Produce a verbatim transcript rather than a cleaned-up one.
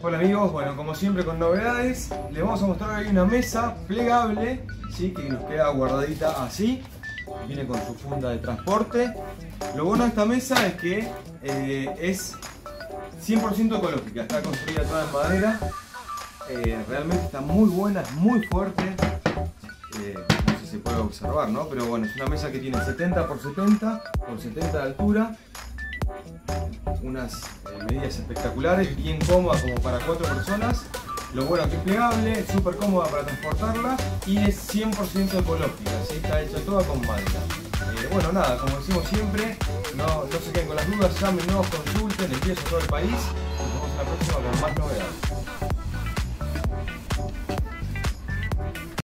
Hola amigos, bueno, como siempre con novedades, les vamos a mostrar hoy una mesa plegable, ¿sí? Que nos queda guardadita así, viene con su funda de transporte. Lo bueno de esta mesa es que eh, es cien por ciento ecológica, está construida toda en madera, eh, realmente está muy buena, es muy fuerte, eh, no sé si se puede observar, ¿no? Pero bueno, es una mesa que tiene setenta por setenta, con setenta de altura, unas eh, medidas espectaculares, bien cómoda como para cuatro personas. Lo bueno que es plegable, súper cómoda para transportarla y es cien por ciento ecológica, ¿sí? Está hecha toda con madera. Eh, bueno, nada, como decimos siempre, no, no se queden con las dudas, llámenos, consulten, empiezo todo el país. Nos vemos en la próxima con más novedades.